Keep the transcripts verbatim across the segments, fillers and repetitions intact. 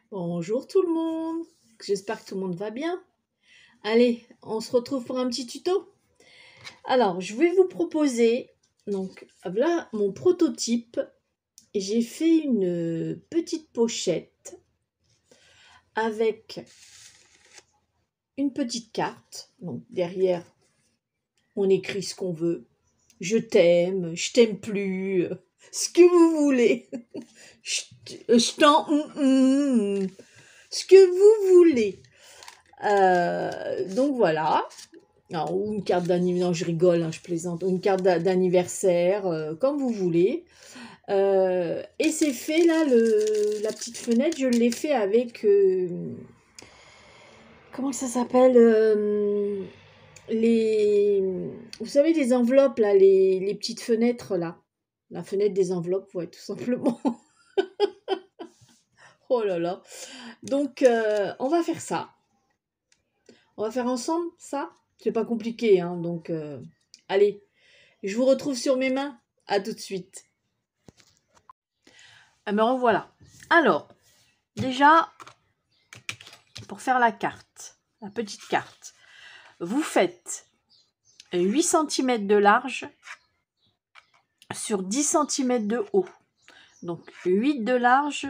Bonjour tout le monde, j'espère que tout le monde va bien. Allez, on se retrouve pour un petit tuto. Alors, je vais vous proposer, donc voilà mon prototype. J'ai fait une petite pochette avec une petite carte. Donc derrière, on écrit ce qu'on veut. Je t'aime, je t'aime plus, ce que vous voulez. Je, je t'en... Mm, mm, ce que vous voulez. Euh, donc voilà. Alors, ou une carte d'anniversaire, non je rigole, hein, je plaisante, une carte d'anniversaire, euh, comme vous voulez. Euh, et c'est fait là, le, la petite fenêtre, je l'ai fait avec, euh, comment ça s'appelle, euh, les, vous savez les enveloppes là, les, les petites fenêtres là, la fenêtre des enveloppes, ouais, tout simplement. Oh là là. Donc, euh, on va faire ça. On va faire ensemble ça. C'est pas compliqué, hein, donc, euh, allez. Je vous retrouve sur mes mains. À tout de suite. Ah, me revoilà. Alors, déjà, pour faire la carte, la petite carte, vous faites huit centimètres de large sur dix centimètres de haut. Donc, huit de large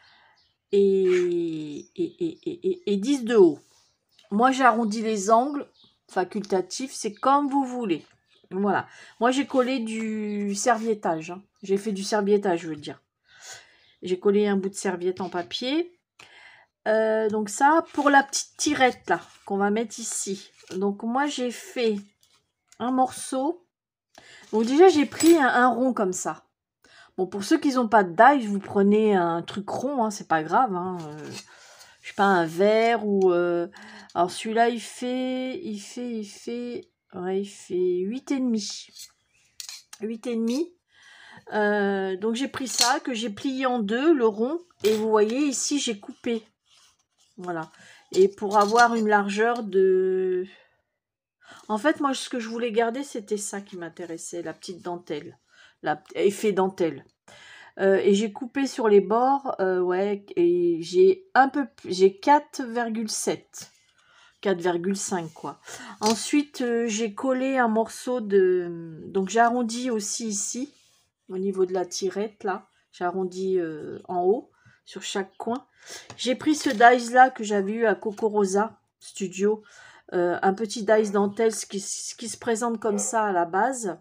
et, et, et, et, et dix de haut. Moi, j'arrondis les angles facultatifs, c'est comme vous voulez. Voilà. Moi, j'ai collé du serviettage. Hein. J'ai fait du serviettage, je veux dire. J'ai collé un bout de serviette en papier. Euh, donc ça, pour la petite tirette là, qu'on va mettre ici. Donc moi, j'ai fait un morceau. Donc déjà, j'ai pris un, un rond comme ça. Bon, pour ceux qui n'ont pas de die, vous prenez un truc rond, hein, c'est pas grave. Hein. Euh, je sais pas, un verre ou... Euh... Alors celui-là, il fait... Il fait... Il fait... Ouais, il fait huit et demi. huit et demi. Euh, donc j'ai pris ça, que j'ai plié en deux, le rond. Et vous voyez, ici, j'ai coupé. Voilà. Et pour avoir une largeur de... En fait, moi, ce que je voulais garder, c'était ça qui m'intéressait, la petite dentelle. L'effet dentelle. Euh, et j'ai coupé sur les bords, euh, ouais, et j'ai un peu... J'ai quatre virgule sept. quatre virgule cinq, quoi. Ensuite, euh, j'ai collé un morceau de... Donc, j'ai arrondi aussi ici, au niveau de la tirette, là. J'ai arrondi euh, en haut, sur chaque coin. J'ai pris ce dice là que j'avais eu à Coco Rosa Studio, euh, un petit dice dentelle qui, qui se présente comme ça à la base.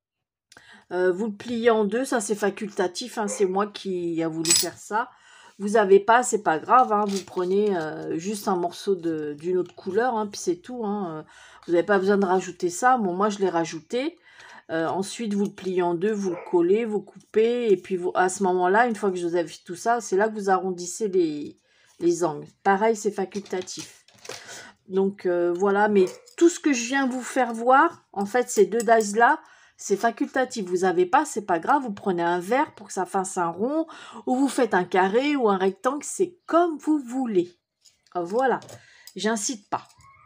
Euh, vous le pliez en deux, ça c'est facultatif, hein, c'est moi qui a voulu faire ça. Vous n'avez pas, c'est pas grave, hein, vous prenez euh, juste un morceau d'une autre couleur, hein, puis c'est tout. Hein, vous n'avez pas besoin de rajouter ça. Bon, moi je l'ai rajouté. Euh, ensuite, vous le pliez en deux, vous le collez, vous coupez, et puis vous, à ce moment-là, une fois que je vous ai fait tout ça, c'est là que vous arrondissez les, les angles. Pareil, c'est facultatif. Donc, euh, voilà, mais tout ce que je viens vous faire voir, en fait, ces deux dice-là, c'est facultatif. Vous n'avez pas, c'est pas grave, vous prenez un verre pour que ça fasse un rond, ou vous faites un carré ou un rectangle, c'est comme vous voulez. Voilà, j'incite pas.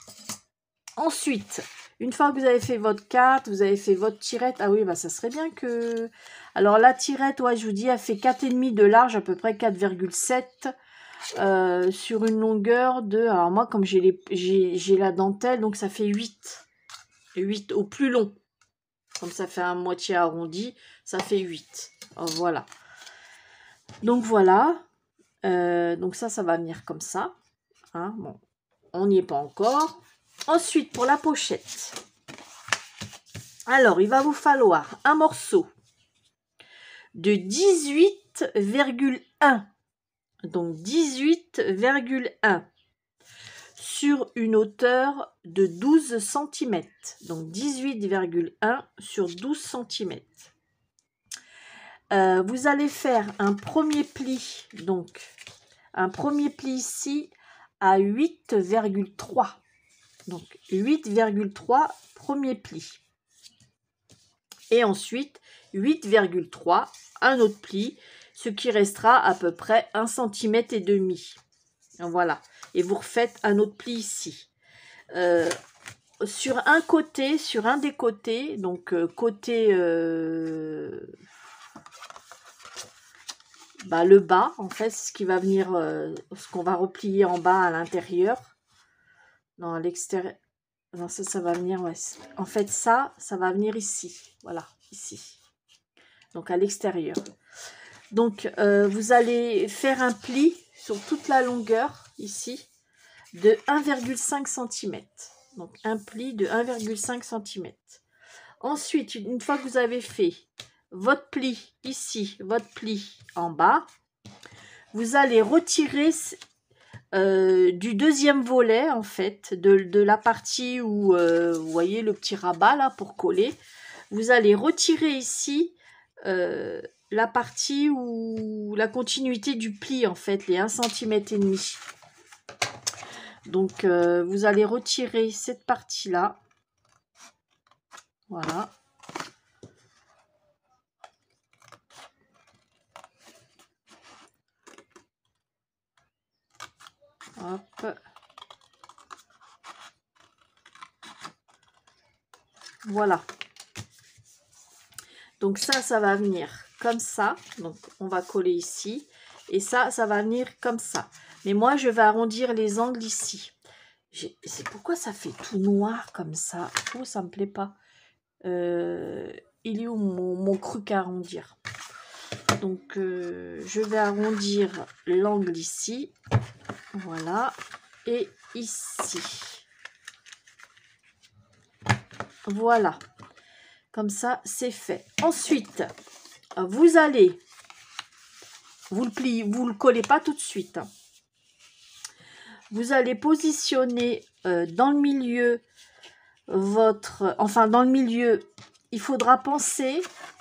Ensuite, une fois que vous avez fait votre carte, vous avez fait votre tirette. Ah oui, bah ça serait bien que... Alors la tirette, ouais, je vous dis, elle fait quatre virgule cinq de large, à peu près quatre virgule sept. Euh, sur une longueur de... Alors moi, comme j'ai la dentelle, donc ça fait huit. huit au plus long. Comme ça fait un moitié arrondi, ça fait huit. Oh, voilà. Donc voilà. Euh, donc ça, ça va venir comme ça. Hein, bon, on n'y est pas encore. Ensuite, pour la pochette. Alors, il va vous falloir un morceau de dix-huit virgule un. Donc, dix-huit virgule un sur une hauteur de douze centimètres. Donc, dix-huit virgule un sur douze centimètres. Euh, vous allez faire un premier pli. Donc, un premier pli ici à huit virgule trois. Donc, huit virgule trois, premier pli. Et ensuite, huit virgule trois, un autre pli, ce qui restera à peu près un centimètre et demi. Voilà. Et vous refaites un autre pli ici. Euh, sur un côté, sur un des côtés, donc euh, côté... Euh, bah, le bas, en fait, ce qui va venir, euh, ce qu'on va replier en bas à l'intérieur. Non, à l'extérieur. Non, ça, ça va venir, ouais. En fait, ça, ça va venir ici. Voilà, ici. Donc, à l'extérieur. Donc, euh, vous allez faire un pli sur toute la longueur, ici, de un virgule cinq centimètres. Donc, un pli de un virgule cinq centimètres. Ensuite, une fois que vous avez fait votre pli ici, votre pli en bas, vous allez retirer euh, du deuxième volet, en fait, de, de la partie où, euh, vous voyez le petit rabat, là, pour coller. Vous allez retirer ici euh, la partie où la continuité du pli, en fait, les un centimètre et demi. Donc, euh, vous allez retirer cette partie-là. Voilà. Hop. Voilà. Donc ça, ça va venir comme ça. Donc, on va coller ici. Et ça, ça va venir comme ça. Mais moi, je vais arrondir les angles ici. C'est pourquoi ça fait tout noir comme ça. Oh, ça me plaît pas. Euh, il est où mon, mon truc à arrondir? Donc, euh, je vais arrondir l'angle ici. Voilà. Et ici. Voilà. Comme ça, c'est fait. Ensuite, vous allez, vous le pliez, vous le collez pas tout de suite. Vous allez positionner euh, dans le milieu votre, enfin dans le milieu, il faudra penser,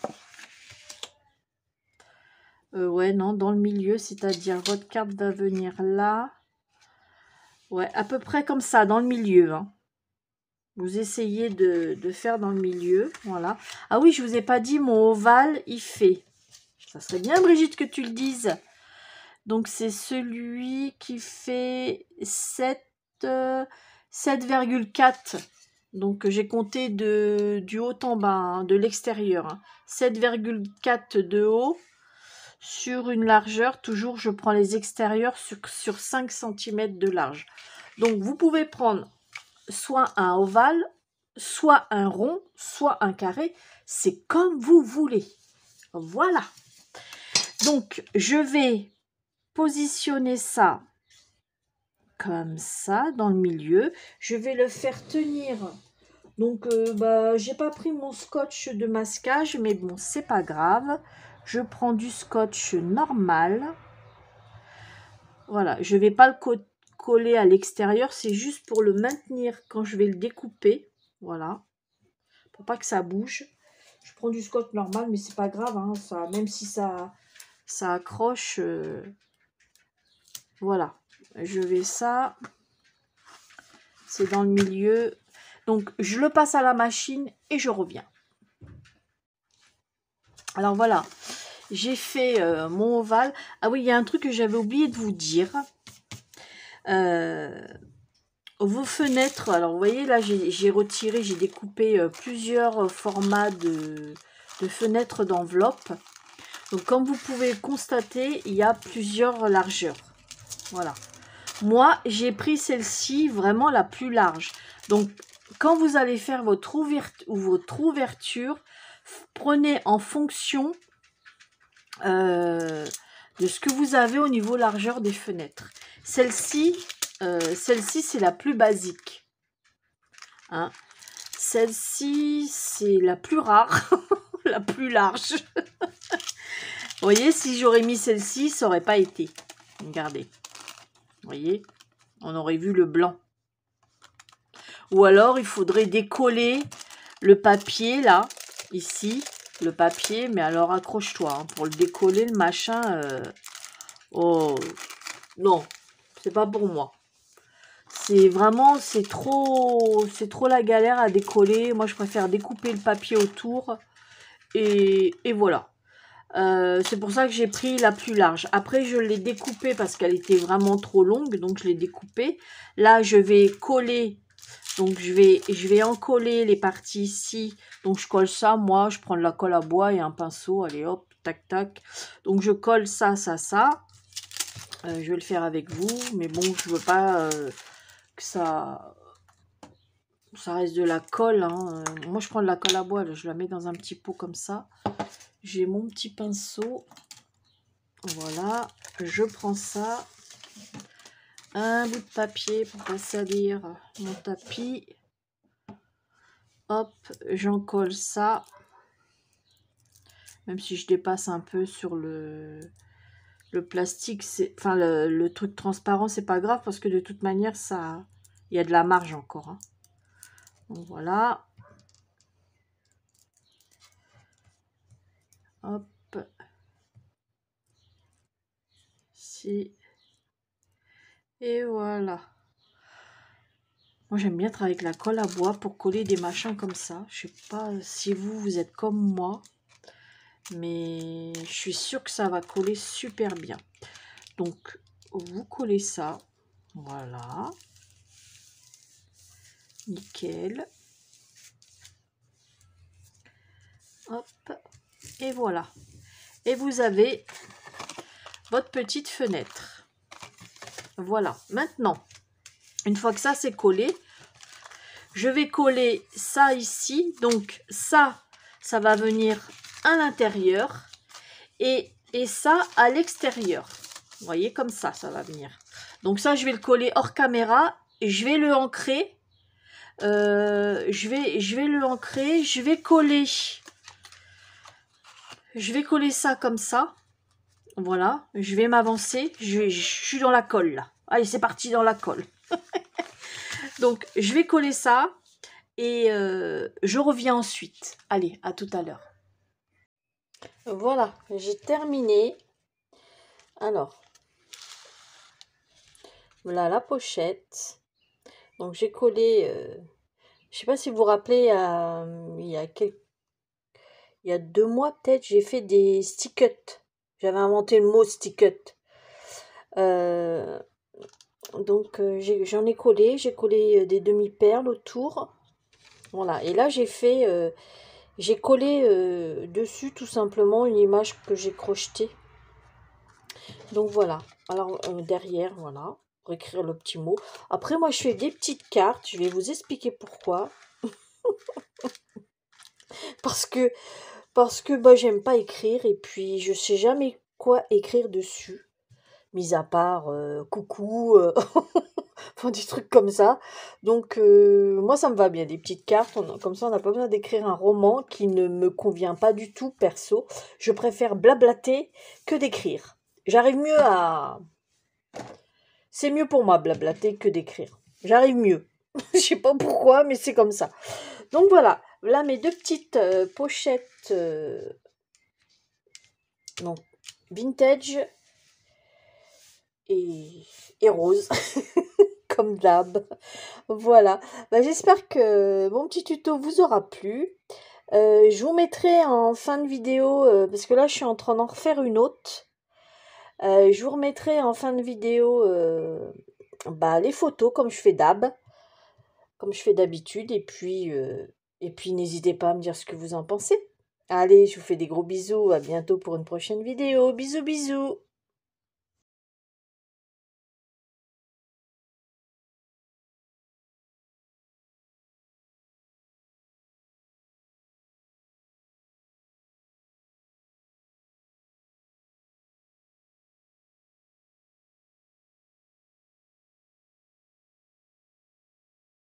euh, ouais non, dans le milieu, c'est-à-dire votre carte va venir là, ouais, à peu près comme ça, dans le milieu, hein. Vous essayez de, de faire dans le milieu, voilà. Ah oui, je vous ai pas dit, mon ovale, il fait. Ça serait bien, Brigitte, que tu le dises. Donc, c'est celui qui fait sept virgule quatre. Donc, j'ai compté de, du haut en bas, hein, de l'extérieur. Hein. sept virgule quatre de haut sur une largeur. Toujours, je prends les extérieurs sur, sur cinq centimètres de large. Donc, vous pouvez prendre soit un ovale, soit un rond, soit un carré. C'est comme vous voulez. Voilà. Donc, je vais positionner ça comme ça dans le milieu. Je vais le faire tenir. Donc, euh, bah, j'ai pas pris mon scotch de masquage, mais bon, c'est pas grave. Je prends du scotch normal. Voilà, je vais pas le co coller à l'extérieur, c'est juste pour le maintenir quand je vais le découper. Voilà, pour pas que ça bouge. Je prends du scotch normal, mais c'est pas grave, hein, ça, même si ça, ça accroche. Euh, voilà, je vais ça. C'est dans le milieu. Donc, je le passe à la machine et je reviens. Alors, voilà. J'ai fait euh, mon ovale. Ah oui, il y a un truc que j'avais oublié de vous dire. Euh, vos fenêtres. Alors, vous voyez, là, j'ai retiré, j'ai découpé euh, plusieurs formats de, de fenêtres d'enveloppe. Donc, comme vous pouvez constater, il y a plusieurs largeurs. Voilà. Moi, j'ai pris celle-ci, vraiment la plus large. Donc, quand vous allez faire votre ouverture, ou votre ouverture, prenez en fonction euh, de ce que vous avez au niveau largeur des fenêtres. Celle-ci, euh, celle-ci, c'est la plus basique. Hein. Celle-ci, c'est la plus rare, la plus large. Vous voyez, si j'aurais mis celle-ci, ça n'aurait pas été. Regardez. Vous voyez, on aurait vu le blanc. Ou alors, il faudrait décoller le papier, là, ici, le papier. Mais alors, accroche-toi, hein, pour le décoller, le machin. Euh... Oh, non, c'est pas pour moi. C'est vraiment, c'est trop, c'est trop la galère à décoller. Moi, je préfère découper le papier autour. Et, et voilà. Euh, c'est pour ça que j'ai pris la plus large. Après, je l'ai découpée parce qu'elle était vraiment trop longue. Donc, je l'ai découpée. Là, je vais coller. Donc, je vais, je vais en coller les parties ici. Donc, je colle ça. Moi, je prends de la colle à bois et un pinceau. Allez, hop. tac, tac. Donc, je colle ça, ça, ça. Euh, je vais le faire avec vous, mais bon, je veux pas euh, que ça, ça reste de la colle. Hein. Euh, moi, je prends de la colle à bois, là, je la mets dans un petit pot comme ça. J'ai mon petit pinceau. Voilà, je prends ça. Un bout de papier pour pas salir mon tapis. Hop, j'en colle ça. Même si je dépasse un peu sur le... Le plastique, c'est, enfin le, le truc transparent, c'est pas grave parce que de toute manière, ça, il y a de la marge encore. Hein. Donc voilà. Hop. Ici. Et voilà. Moi, j'aime bien travailler avec la colle à bois pour coller des machins comme ça. Je sais pas si vous, vous êtes comme moi. Mais je suis sûre que ça va coller super bien. Donc, vous collez ça. Voilà. Nickel. Hop. Et voilà. Et vous avez votre petite fenêtre. Voilà. Maintenant, une fois que ça c'est collé, je vais coller ça ici. Donc, ça, ça va venir à l'intérieur. Et, et ça à l'extérieur. Vous voyez, comme ça, ça va venir. Donc ça, je vais le coller hors caméra. Et je vais le ancrer. Euh, je, vais, je vais le ancrer. Je vais coller. Je vais coller ça comme ça. Voilà. Je vais m'avancer. Je, je suis dans la colle, là. Allez, c'est parti dans la colle. Donc, je vais coller ça. Et euh, je reviens ensuite. Allez, à tout à l'heure. Voilà, j'ai terminé. Alors, voilà la pochette. Donc j'ai collé, euh, je sais pas si vous vous rappelez, euh, il y a quelques, il y a deux mois peut-être, j'ai fait des stick-cut. J'avais inventé le mot stick-cut. Euh, donc euh, j'en ai, ai collé, j'ai collé des demi-perles autour. Voilà, et là j'ai fait, euh, j'ai collé euh, dessus tout simplement une image que j'ai crochetée. Donc voilà, alors euh, derrière, voilà, pour écrire le petit mot. Après, moi, je fais des petites cartes, je vais vous expliquer pourquoi. parce que, parce que bah, j'aime pas écrire et puis je sais jamais quoi écrire dessus. Mis à part euh, coucou, euh, enfin des trucs comme ça. Donc, euh, moi, ça me va bien, des petites cartes. On, comme ça, on n'a pas besoin d'écrire un roman qui ne me convient pas du tout, perso. Je préfère blablater que d'écrire. J'arrive mieux à... C'est mieux pour moi blablater que d'écrire. J'arrive mieux. Je sais pas pourquoi, mais c'est comme ça. Donc voilà, là mes deux petites euh, pochettes euh, donc, vintage et, et rose, comme d'hab. Voilà, bah, j'espère que mon petit tuto vous aura plu. Euh, je vous mettrai en fin de vidéo, euh, parce que là je suis en train d'en refaire une autre. Euh, je vous remettrai en fin de vidéo euh, bah, les photos comme je fais d'hab, comme je fais d'habitude. Et puis, euh, et puis n'hésitez pas à me dire ce que vous en pensez. Allez, je vous fais des gros bisous. À bientôt pour une prochaine vidéo. Bisous, bisous.